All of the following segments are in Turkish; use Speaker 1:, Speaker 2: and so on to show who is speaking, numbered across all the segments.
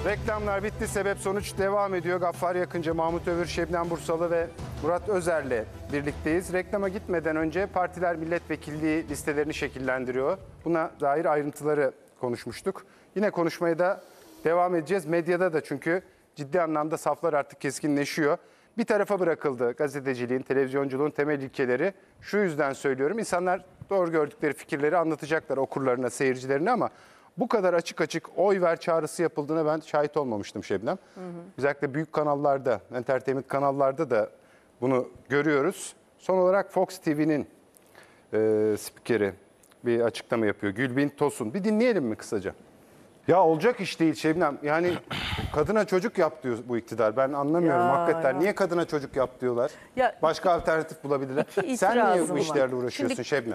Speaker 1: Reklamlar bitti. Sebep sonuç devam ediyor. Gaffar Yakınca, Mahmut Övür, Şebnem Bursalı ve Murat Özer'le birlikteyiz. Reklama gitmeden önce partiler milletvekilliği listelerini şekillendiriyor. Buna dair ayrıntıları konuşmuştuk. Yine konuşmaya da devam edeceğiz. Medyada da çünkü ciddi anlamda saflar artık keskinleşiyor. Bir tarafa bırakıldı gazeteciliğin, televizyonculuğun temel ilkeleri. Şu yüzden söylüyorum. İnsanlar doğru gördükleri fikirleri anlatacaklar okurlarına, seyircilerine ama bu kadar açık açık oy ver çağrısı yapıldığına ben şahit olmamıştım Şebnem. Özellikle büyük kanallarda, entertainment kanallarda da bunu görüyoruz. Son olarak Fox TV'nin spikeri bir açıklama yapıyor. Gülbin Tosun. Bir dinleyelim mi kısaca? Ya olacak iş değil Şebnem. Yani kadına çocuk yap diyor bu iktidar. Ben anlamıyorum hakikaten. Niye kadına çocuk yap diyorlar? Ya, başka alternatif bulabilirler. Sen niye bu işlerle uğraşıyorsun Şebnem?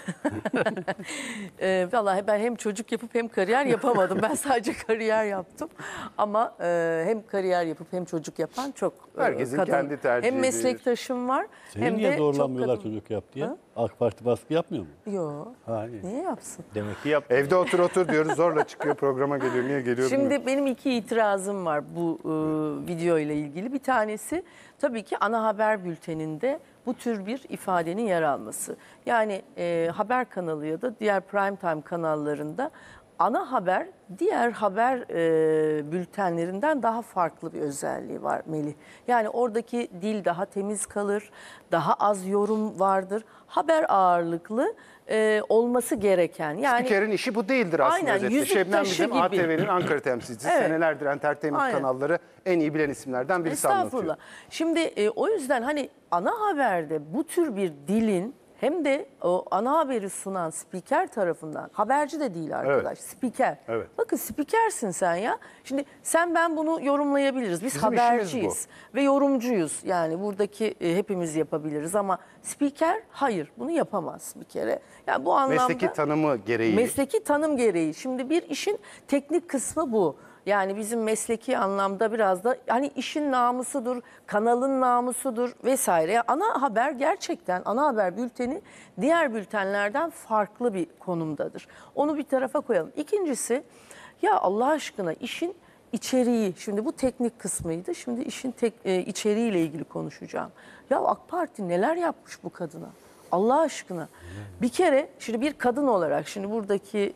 Speaker 2: Vallahi ben hem çocuk yapıp hem kariyer yapamadım. Ben sadece kariyer yaptım. Ama hem kariyer yapıp hem çocuk yapan çok
Speaker 1: herkesin
Speaker 2: kadın.
Speaker 1: Kendi tercihi.
Speaker 2: Hem meslektaşım var.
Speaker 3: Seni
Speaker 2: hem
Speaker 3: niye
Speaker 2: de
Speaker 3: zorlanmıyorlar
Speaker 2: çok kadın.
Speaker 3: çocuk yap diye? Ha? AK Parti baskı yapmıyor mu?
Speaker 2: Yok. Niye yapsın?
Speaker 3: Demek ki yap.
Speaker 1: Evde otur diyoruz, zorla çıkıyor programa geliyor. Niye geliyor?
Speaker 2: Şimdi
Speaker 1: bilmiyorum.
Speaker 2: benim iki itirazım var bu video ile ilgili. Bir tanesi tabii ki ana haber bülteninde bu tür bir ifadenin yer alması. Yani haber kanalı ya da diğer prime time kanallarında ana haber diğer haber bültenlerinden daha farklı bir özelliği var Melih. Yani oradaki dil daha temiz kalır, daha az yorum vardır. Haber ağırlıklı olması gereken. Yani
Speaker 1: Spikerin işi bu değildir aslında.
Speaker 2: aynen, yüzük
Speaker 1: Şebnem
Speaker 2: taşı
Speaker 1: bizim
Speaker 2: gibi.
Speaker 1: ATV'nin Ankara temsilcisi.
Speaker 2: Evet.
Speaker 1: Senelerdir entertainment
Speaker 2: Aynen.
Speaker 1: kanalları en iyi bilen isimlerden birisi anlatıyor.
Speaker 2: Şimdi o yüzden hani ana haberde bu tür bir dilin hem de o ana haberi sunan spiker tarafından, haberci de değil arkadaş,
Speaker 1: Evet.
Speaker 2: spiker.
Speaker 1: Evet.
Speaker 2: Bakın spikersin sen ya. Şimdi sen ben bunu yorumlayabiliriz. Biz
Speaker 1: Bizim
Speaker 2: haberciyiz ve yorumcuyuz. Yani buradaki hepimiz yapabiliriz ama spiker hayır bunu yapamaz bir kere. Yani bu anlamda
Speaker 1: Mesleki tanımı gereği.
Speaker 2: Mesleki tanım gereği. Şimdi bir işin teknik kısmı bu. Yani bizim mesleki anlamda biraz da hani işin namusudur, kanalın namusudur vesaire. Ana haber gerçekten ana haber bülteni diğer bültenlerden farklı bir konumdadır. Onu bir tarafa koyalım. İkincisi ya Allah aşkına işin içeriği. Şimdi bu teknik kısmıydı. Şimdi işin içeriğiyle ilgili konuşacağım. Ya AK Parti neler yapmış bu kadına? Allah aşkına. Bir kere şimdi bir kadın olarak şimdi buradaki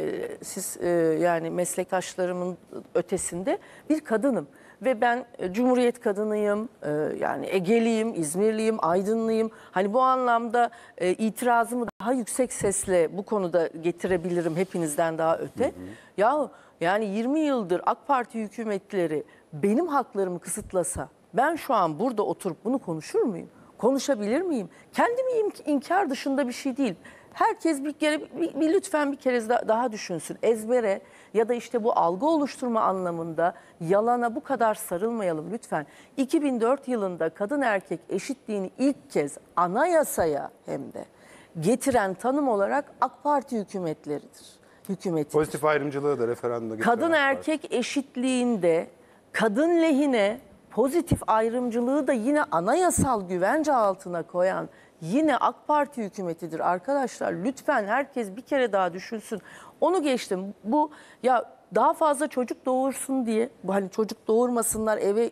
Speaker 2: siz yani meslektaşlarımın ötesinde bir kadınım. Ve ben Cumhuriyet kadınıyım, yani Egeliyim, İzmirliyim, Aydınlıyım. Hani bu anlamda itirazımı daha yüksek sesle bu konuda getirebilirim hepinizden daha öte. Ya yani 20 yıldır AK Parti hükümetleri benim haklarımı kısıtlasa ben şu an burada oturup bunu konuşur muyum? Konuşabilir miyim? Kendimi inkar dışında bir şey değil. Herkes bir kere lütfen bir kere daha düşünsün. Ezbere ya da işte bu algı oluşturma anlamında yalana bu kadar sarılmayalım lütfen. 2004 yılında kadın erkek eşitliğini ilk kez anayasaya hem de getiren tanım olarak AK Parti hükümetidir.
Speaker 1: Pozitif ayrımcılığı da referandumda getiren
Speaker 2: Kadın erkek eşitliğinde kadın lehine pozitif ayrımcılığı da yine anayasal güvence altına koyan yine AK Parti hükümetidir arkadaşlar. Lütfen herkes bir kere daha düşünsün. Onu geçtim. Bu ya daha fazla çocuk doğursun diye, hani çocuk doğurmasınlar eve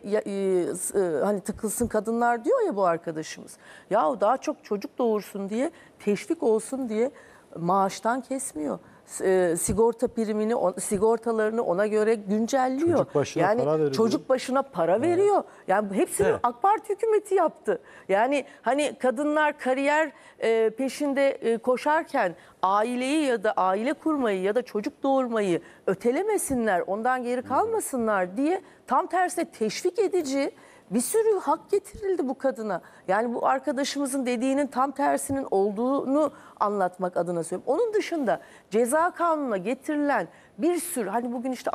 Speaker 2: hani tıkılsın kadınlar diyor ya bu arkadaşımız. Ya daha çok çocuk doğursun diye, teşvik olsun diye maaştan kesmiyor. Sigorta primini, sigortalarını ona göre güncelliyor.
Speaker 3: Çocuk başına
Speaker 2: yani
Speaker 3: para veriyor.
Speaker 2: çocuk başına para veriyor. Yani hepsini
Speaker 3: Evet.
Speaker 2: AK Parti hükümeti yaptı. Yani hani kadınlar kariyer peşinde koşarken aileyi ya da aile kurmayı ya da çocuk doğurmayı ötelemesinler, ondan geri kalmasınlar diye tam tersine teşvik edici bir sürü hak getirildi bu kadına. Yani bu arkadaşımızın dediğinin tam tersinin olduğunu anlatmak adına söylüyorum. Onun dışında ceza kanununa getirilen bir sürü hani bugün işte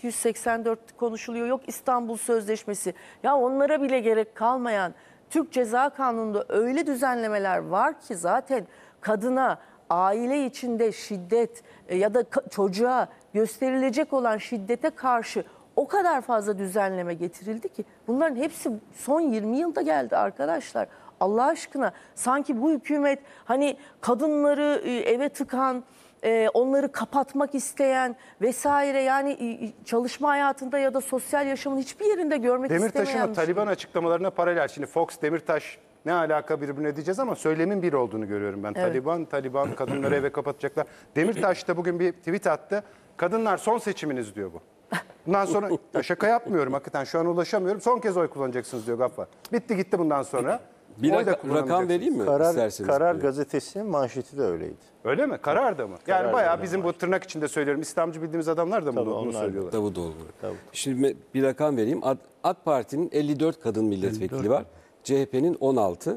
Speaker 2: 6284 konuşuluyor, yok İstanbul Sözleşmesi. Ya onlara bile gerek kalmayan Türk Ceza Kanunu'nda öyle düzenlemeler var ki zaten kadına, aile içinde şiddet ya da çocuğa gösterilecek olan şiddete karşı o kadar fazla düzenleme getirildi ki bunların hepsi son 20 yılda geldi arkadaşlar. Allah aşkına sanki bu hükümet hani kadınları eve tıkan, onları kapatmak isteyen vesaire, yani çalışma hayatında ya da sosyal yaşamın hiçbir yerinde görmek
Speaker 1: Demirtaş'ın
Speaker 2: istemeyen
Speaker 1: o
Speaker 2: bir şey.
Speaker 1: Taliban açıklamalarına paralel. Şimdi Fox, Demirtaş ne alaka birbirine diyeceğiz ama söylemin bir olduğunu görüyorum ben.
Speaker 2: Evet.
Speaker 1: Taliban kadınları eve kapatacaklar. Demirtaş da bugün bir tweet attı. Kadınlar son seçiminiz diyor bu. Bundan sonra ya şaka yapmıyorum hakikaten, şu an ulaşamıyorum. Son kez oy kullanacaksınız diyor Gaffar. Bitti gitti bundan sonra.
Speaker 4: Bir
Speaker 1: Oy da
Speaker 4: rakam
Speaker 1: kullanamayacaksınız.
Speaker 4: vereyim mi
Speaker 5: Karar
Speaker 4: isterseniz?
Speaker 5: gazetesinin manşeti de öyleydi.
Speaker 1: Öyle mi? Kararda mı? Yani bayağı bizim bu tırnak içinde söylüyorum, İslamcı bildiğimiz adamlar da bunu
Speaker 5: onlar da.
Speaker 1: söylüyorlar.
Speaker 4: Davut Olgu. Şimdi bir rakam vereyim. AK Parti'nin 54 kadın milletvekili var. CHP'nin 16.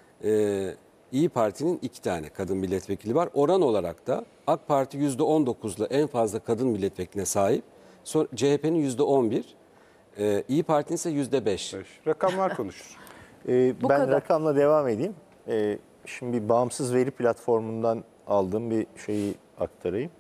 Speaker 4: İyi Parti'nin 2 tane kadın milletvekili var. Oran olarak da AK Parti %19'la en fazla kadın milletvekiline sahip. CHP'nin %11. İyi Parti'nin ise %5.
Speaker 1: Rakamlar konuşur.
Speaker 5: Ben
Speaker 2: kadar.
Speaker 5: rakamla devam edeyim. Şimdi bir bağımsız veri platformundan aldığım bir şeyi aktarayım.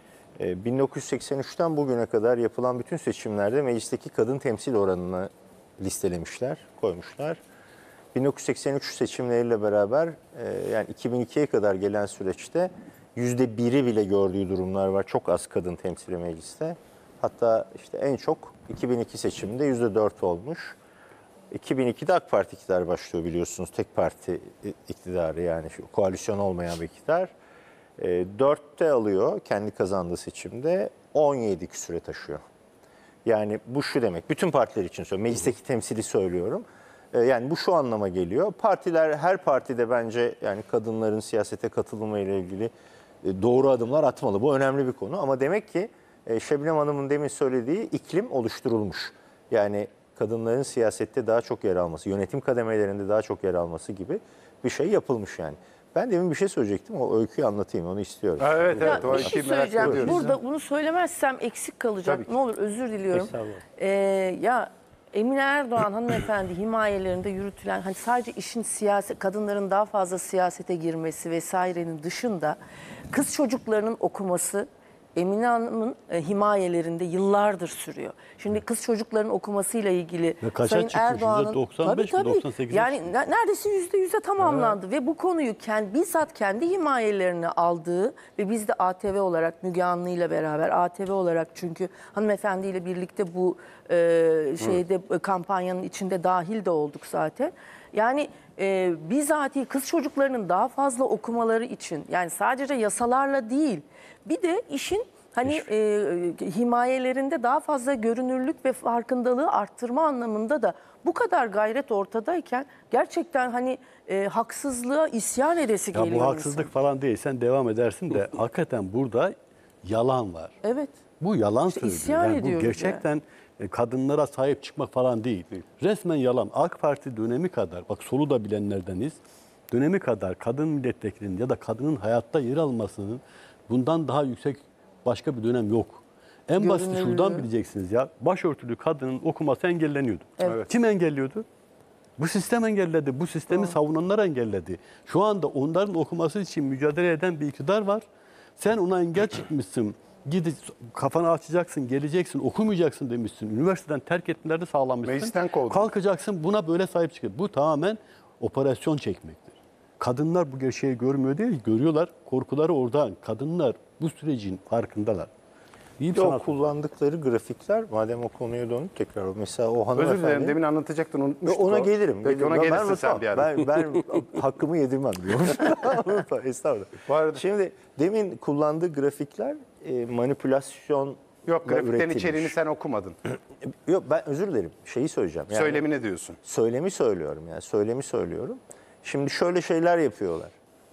Speaker 5: 1983'ten bugüne kadar yapılan bütün seçimlerde meclisteki kadın temsil oranını listelemişler, koymuşlar. 1983 seçimleriyle beraber yani 2002'ye kadar gelen süreçte %1'i bile gördüğü durumlar var. Çok az kadın temsili mecliste. Hatta işte en çok 2002 seçiminde %4 olmuş. 2002'de AK Parti iktidar başlıyor biliyorsunuz. Tek parti iktidarı, yani şu koalisyon olmayan bir iktidar. 4'te alıyor kendi kazandığı seçimde, 17 küsüre taşıyor. Yani bu şu demek, bütün partiler için söylüyorum, meclisteki temsili söylüyorum. Yani bu şu anlama geliyor. Partiler, her partide bence yani kadınların siyasete katılımı ile ilgili doğru adımlar atmalı. Bu önemli bir konu ama demek ki Şebnem Hanım'ın demin söylediği iklim oluşturulmuş. Yani kadınların siyasette daha çok yer alması, yönetim kademelerinde daha çok yer alması gibi bir şey yapılmış yani. Ben demin bir şey söyleyecektim, o öyküyü anlatayım, onu istiyorum.
Speaker 1: Evet,
Speaker 2: Ya,
Speaker 1: o
Speaker 2: bir şey
Speaker 1: işi merak
Speaker 2: söyleyeceğim.
Speaker 1: ediyoruz.
Speaker 2: Burada bunu söylemezsem eksik kalacak.
Speaker 1: Tabii ki.
Speaker 2: Ne olur, özür diliyorum.
Speaker 5: Estağfurullah.
Speaker 2: Ya Emine Erdoğan hanımefendi himayelerinde yürütülen, hani sadece işin kadınların daha fazla siyasete girmesi vesairenin dışında kız çocuklarının okuması Emine Hanım'ın himayelerinde yıllardır sürüyor. Şimdi kız çocukların okumasıyla ilgili
Speaker 3: Ve kaça
Speaker 2: Sayın
Speaker 3: çıkmış?
Speaker 2: Erdoğan'ın
Speaker 3: %95 mi,
Speaker 2: tabii,
Speaker 3: 98
Speaker 2: yani neredeyse %100'e tamamlandı ve bu konuyu bizzat kendi himayelerine aldığı ve biz de ATV olarak, Müge Anlı ile beraber ATV olarak, çünkü hanımefendiyle birlikte bu kampanyanın içinde dahil de olduk zaten. Yani bizatihi kız çocuklarının daha fazla okumaları için, yani sadece yasalarla değil, bir de işin himayelerinde daha fazla görünürlük ve farkındalığı arttırma anlamında da bu kadar gayret ortadayken gerçekten haksızlığa isyan edesi
Speaker 3: Ya
Speaker 2: geliyor.
Speaker 3: bu haksızlık falan değil. Sen devam edersin de hakikaten burada yalan var.
Speaker 2: Evet.
Speaker 3: Bu yalan
Speaker 2: İşte
Speaker 3: söylüyor.
Speaker 2: isyan
Speaker 3: Yani bu
Speaker 2: ediyoruz
Speaker 3: gerçekten kadınlara sahip çıkmak falan değil. Resmen yalan. AK Parti dönemi kadar, bak solu da bilenlerdeniz, dönemi kadar kadın milletvekilinin ya da kadının hayatta yer almasının bundan daha yüksek başka bir dönem yok. En basit şuradan bileceksiniz ya. Başörtülü kadının okuması engelleniyordu.
Speaker 2: Evet.
Speaker 3: Kim engelliyordu? Bu sistem engelledi. Bu sistemi savunanlar engelledi. Şu anda onların okuması için mücadele eden bir iktidar var. Sen ona engel çıkmışsın. Gidip kafanı açacaksın, geleceksin, okumayacaksın demişsin. Üniversiteden terk etmelerini sağlamışsın.
Speaker 1: Meclisten kovdun.
Speaker 3: Kalkacaksın, buna böyle sahip çıkıyor. Bu tamamen operasyon çekmektir. Kadınlar bu gerçeği görmüyor değil, görüyorlar. Korkuları oradan. Kadınlar bu sürecin farkındalar. İyi bir
Speaker 5: O
Speaker 3: sanat.
Speaker 5: kullandıkları grafikler, madem o konuya dönüp tekrar, mesela o
Speaker 1: Özür
Speaker 5: hanımefendi...
Speaker 1: dilerim, demin anlatacaktın, unutmuştuk.
Speaker 5: Ona
Speaker 1: o.
Speaker 5: gelirim.
Speaker 1: Peki ona
Speaker 5: Ben
Speaker 1: gelirsin
Speaker 5: unutamam.
Speaker 1: sen bir ara.
Speaker 5: Ben hakkımı yedirmem diyorum. Estağfurullah.
Speaker 1: Bu arada-
Speaker 5: Şimdi demin kullandığı grafikler manipülasyon
Speaker 1: Yok, grafiklerin içeriğini sen okumadın.
Speaker 5: Yok, ben özür dilerim. Şeyi söyleyeceğim. Yani
Speaker 1: Söylemi ne diyorsun?
Speaker 5: Söylemi söylüyorum yani. Söylemi söylüyorum. Şimdi şöyle şeyler yapıyorlar.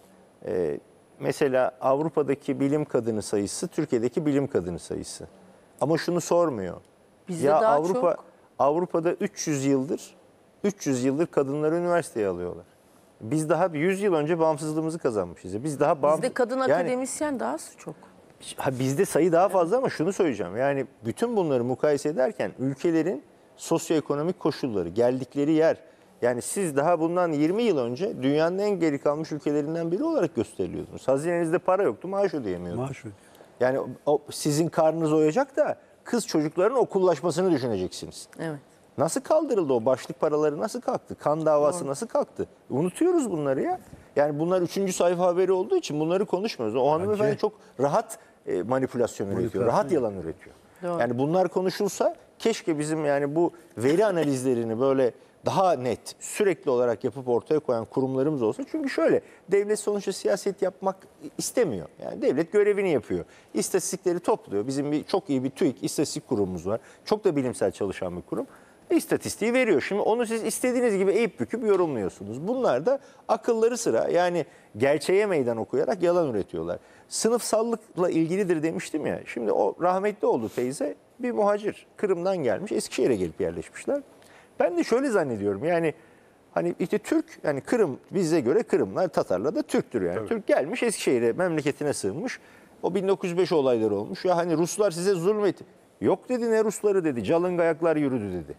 Speaker 5: Mesela Avrupa'daki bilim kadını sayısı, Türkiye'deki bilim kadını sayısı. Ama şunu sormuyor.
Speaker 2: Bizde daha çok.
Speaker 5: Avrupa'da 300 yıldır kadınları üniversiteye alıyorlar. Biz daha 100 yıl önce bağımsızlığımızı kazanmışız. Biz daha
Speaker 2: Bizde kadın akademisyen daha çok.
Speaker 5: Bizde sayı daha fazla ama şunu söyleyeceğim. Yani bütün bunları mukayese ederken ülkelerin sosyoekonomik koşulları, geldikleri yer, yani siz daha bundan 20 yıl önce dünyanın en geri kalmış ülkelerinden biri olarak gösteriliyordunuz. Hazinenizde para yoktu, maaş ödeyemiyordunuz.
Speaker 3: Maaş ödüyor.
Speaker 5: Yani sizin karnınız oyacak da kız çocukların okullaşmasını düşüneceksiniz.
Speaker 2: Evet.
Speaker 5: Nasıl kaldırıldı o? Başlık paraları nasıl kalktı? Kan davası nasıl kalktı? Unutuyoruz bunları ya. Yani bunlar 3. sayfa haberi olduğu için bunları konuşmuyoruz. O hanımefendi çok rahat manipülasyon üretiyor, rahat yalan üretiyor.
Speaker 2: Doğru.
Speaker 5: Yani bunlar konuşulsa keşke bizim yani bu veri analizlerini böyle daha net, sürekli olarak yapıp ortaya koyan kurumlarımız olsa. Çünkü şöyle, devlet sonuçta siyaset yapmak istemiyor. Yani devlet görevini yapıyor. İstatistikleri topluyor. Bizim çok iyi bir TÜİK istatistik kurumumuz var. Çok da bilimsel çalışan bir kurum. İstatistiği veriyor. Şimdi onu siz istediğiniz gibi eğip büküp yorumluyorsunuz. Bunlar da akılları sıra, yani gerçeğe meydan okuyarak yalan üretiyorlar. Sınıfsallıkla ilgilidir demiştim ya. Şimdi o rahmetli oldu teyze, bir muhacir. Kırım'dan gelmiş, Eskişehir'e gelip yerleşmişler. Ben de şöyle zannediyorum, yani hani işte Türk, yani Kırım, bize göre Kırımlar, Tatarlar da Türktür yani. Tabii. Türk gelmiş Eskişehir'e, memleketine sığınmış. O 1905 olayları olmuş. Ya hani Ruslar size zulmetti. Yok dedi, ne Rusları dedi. Calıngayaklar yürüdü dedi.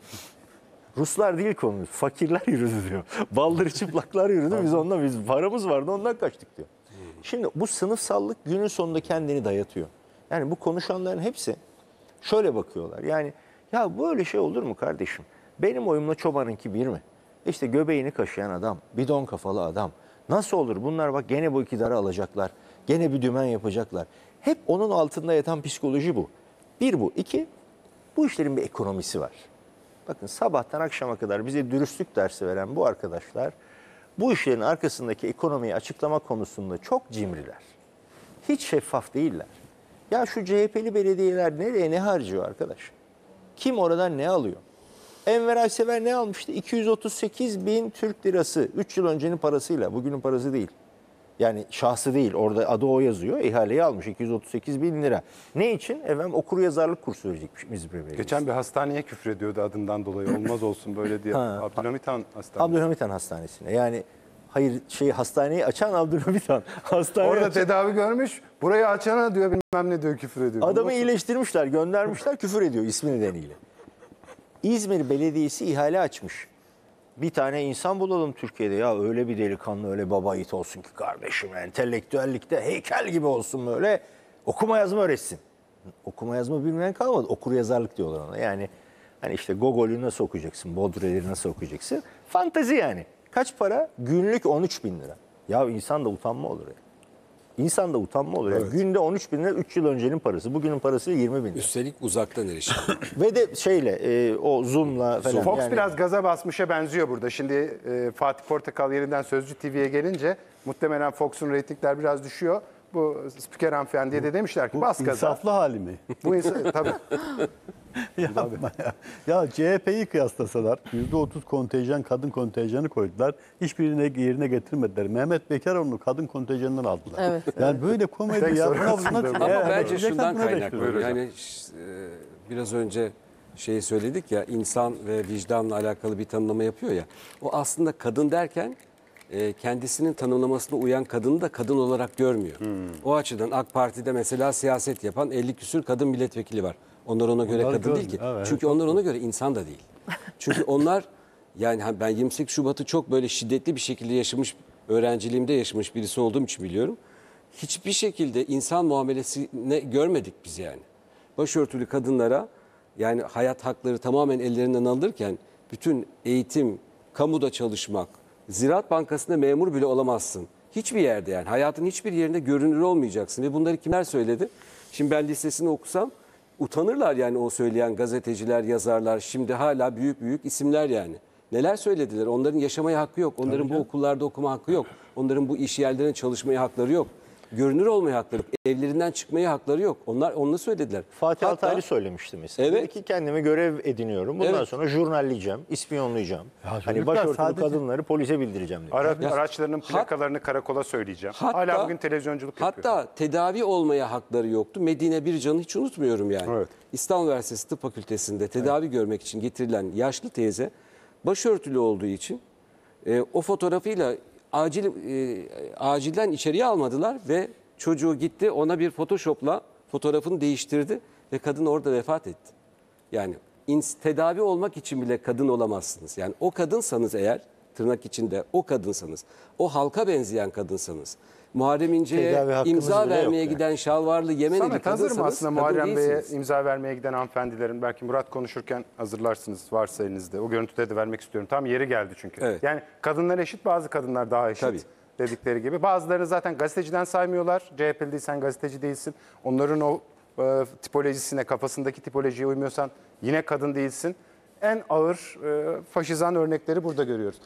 Speaker 5: Ruslar değil konu. Fakirler yürüdü diyor. Baldırı çıplaklar yürüdü. Biz paramız vardı, ondan kaçtık diyor. Şimdi bu sınıfsallık günün sonunda kendini dayatıyor. Yani bu konuşanların hepsi şöyle bakıyorlar. Yani ya böyle şey olur mu kardeşim? Benim oyumla çobanınki bir mi? İşte göbeğini kaşıyan adam, bidon kafalı adam. Nasıl olur? Bunlar bak gene bu iktidarı alacaklar. Gene bir dümen yapacaklar. Hep onun altında yatan psikoloji bu. Bir bu. İki, bu işlerin bir ekonomisi var. Bakın sabahtan akşama kadar bize dürüstlük dersi veren bu arkadaşlar bu işlerin arkasındaki ekonomiyi açıklama konusunda çok cimriler. Hiç şeffaf değiller. Ya şu CHP'li belediyeler nereye ne harcıyor arkadaş? Kim oradan ne alıyor? Enver Aysever ne almıştı? 238 bin Türk lirası. 3 yıl öncenin parasıyla. Bugünün parası değil. Yani şahsı değil. Orada adı o yazıyor. İhaleyi almış 238 bin lira. Ne için? Efendim okuryazarlık kursu verecekmiş İzmir Belediyesi.
Speaker 1: Geçen bir hastaneye küfrediyordu adından dolayı. Olmaz olsun böyle diye. Abdülhamit Han Hastanesi.
Speaker 5: Abdülhamit Han Hastanesi'ne. Yani hayır hastaneyi açan Abdülhamit Han.
Speaker 1: Orada tedavi görmüş. Burayı açana diyor bilmem ne diyor, küfür ediyor.
Speaker 5: Adamı iyileştirmişler, göndermişler, küfür ediyor ismi nedeniyle. İzmir Belediyesi ihale açmış. Bir tane insan bulalım Türkiye'de, ya öyle bir delikanlı, öyle baba yiğit olsun ki kardeşim, entelektüellikte heykel gibi olsun, böyle okuma yazma öğretsin. Okuma yazma bilmeyen kalmadı. Okur yazarlık diyorlar ona. Yani hani işte Gogol'ü nasıl okuyacaksın, Baudrillard'i nasıl okuyacaksın? Fantezi yani. Kaç para? Günlük 13 bin lira. Ya insan da utanma olur ya. İnsan da utanma olur. Evet. Yani günde 13 bin lira 3 yıl öncenin parası. Bugünün parası 20 bin lira.
Speaker 4: Üstelik uzaktan erişim.
Speaker 5: Ve de o Zoom'la falan.
Speaker 1: Fox
Speaker 5: yani
Speaker 1: biraz gaza basmışa benziyor burada. Şimdi Fatih Portakal yeniden Sözcü TV'ye gelince muhtemelen Fox'un reytingler biraz düşüyor. Bu spiker hanımefendiye de demişler ki bas gaza.
Speaker 3: İnsaflı hali mi?
Speaker 1: Bu tabii.
Speaker 3: Yapma ya. Ya CHP'yi kıyaslasalar %30 kontenjan, kadın kontenjanı koydular. Hiçbirini yerine getirmediler. Mehmet Bekaroğlu'nu kadın kontenjanından aldılar.
Speaker 2: Evet.
Speaker 3: Yani böyle komedi ya.
Speaker 4: Ama bence
Speaker 3: gerçekten
Speaker 4: şundan
Speaker 3: buna
Speaker 4: kaynaklı.
Speaker 3: eleştiriyorum.
Speaker 4: Yani biraz önce söyledik ya, insan ve vicdanla alakalı bir tanımlama yapıyor ya. O aslında kadın derken kendisinin tanımlamasına uyan kadını da kadın olarak görmüyor. O açıdan AK Parti'de mesela siyaset yapan 50 küsür kadın milletvekili var. Onlar ona göre
Speaker 3: Onlar
Speaker 4: kadın değil ki.
Speaker 3: evet.
Speaker 4: Çünkü onlar ona göre insan da değil. Çünkü onlar, yani ben 28 Şubat'ı çok böyle şiddetli bir şekilde yaşamış, öğrenciliğimde yaşamış birisi olduğum için biliyorum. Hiçbir şekilde insan muamelesini görmedik biz yani. Başörtülü kadınlara yani hayat hakları tamamen ellerinden alırken bütün eğitim, kamuda çalışmak, Ziraat Bankası'nda memur bile olamazsın. Hiçbir yerde, yani hayatın hiçbir yerinde görünür olmayacaksın. Ve bunları kimler söyledi? Şimdi ben listesini okusam utanırlar yani, o söyleyen gazeteciler, yazarlar. Şimdi hala büyük büyük isimler yani. Neler söylediler? Onların yaşamaya hakkı yok. Onların bu okullarda okuma hakkı yok. Onların bu iş yerlerine çalışmaya hakları yok. Görünür olmaya hakları yok. Evlerinden çıkmaya hakları yok. Onlar onu söylediler.
Speaker 5: Fatih
Speaker 4: Hatta-
Speaker 5: Altaylı söylemişti mesela.
Speaker 4: Evet.
Speaker 5: Dedi ki kendime görev ediniyorum. Bundan
Speaker 4: Evet.
Speaker 5: sonra jurnalleyeceğim, ispiyonlayacağım. Hani
Speaker 3: çocuklar
Speaker 5: başörtülü
Speaker 3: sadece-
Speaker 5: kadınları polise bildireceğim dedi.
Speaker 1: Araçlarının plakalarını karakola söyleyeceğim.
Speaker 4: Hatta-
Speaker 1: Hala bugün televizyonculuk yapıyor.
Speaker 4: Hatta tedavi olmaya hakları yoktu. Medine Bircan'ı hiç unutmuyorum yani.
Speaker 1: Evet.
Speaker 4: İstanbul Üniversitesi Tıp Fakültesi'nde tedavi görmek için getirilen yaşlı teyze başörtülü olduğu için o fotoğrafıyla acilden içeriye almadılar ve çocuğu gitti, ona bir Photoshop'la fotoğrafını değiştirdi ve kadın orada vefat etti. Yani tedavi olmak için bile kadın olamazsınız. Yani o kadınsanız eğer, tırnak içinde o kadınsanız, o halka benzeyen kadınsanız, Muharrem İnce'ye
Speaker 5: Tedavi hakkınız
Speaker 4: imza
Speaker 5: bile
Speaker 4: vermeye
Speaker 5: yok yani.
Speaker 4: giden şalvarlı Yemenli
Speaker 1: Samet hazır mı
Speaker 4: kadınsanız
Speaker 1: aslında
Speaker 4: kadın
Speaker 1: Muharrem Bey'e
Speaker 4: değilsiniz.
Speaker 1: imza vermeye giden hanımefendilerin? Belki Murat konuşurken hazırlarsınız varsa elinizde. O görüntüde de vermek istiyorum. Tam yeri geldi çünkü.
Speaker 4: Evet.
Speaker 1: Yani kadınlar eşit, bazı kadınlar daha eşit.
Speaker 4: Tabii.
Speaker 1: dedikleri gibi. Bazılarını zaten gazeteciden saymıyorlar. CHP'li değilsen gazeteci değilsin. Onların o tipolojisine, kafasındaki tipolojiye uymuyorsan yine kadın değilsin. En ağır faşizan örnekleri burada görüyoruz.